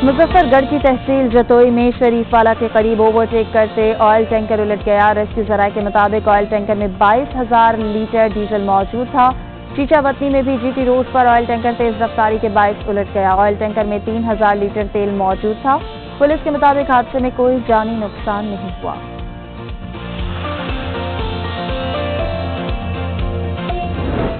मुजफ्फरगढ़ की तहसील जतोई में शरीफवाला के करीब ओवरटेक करते ऑयल टैंकर उलट गया। रेस्क्यू जराये के मुताबिक ऑयल टैंकर में 22,000 लीटर डीजल मौजूद था। चीचावतनी में भी जीटी रोड पर ऑयल टैंकर तेज रफ्तारी के बाइस उलट गया। ऑयल टैंकर में 3,000 लीटर तेल मौजूद था। पुलिस के मुताबिक हादसे में कोई जानी नुकसान नहीं हुआ।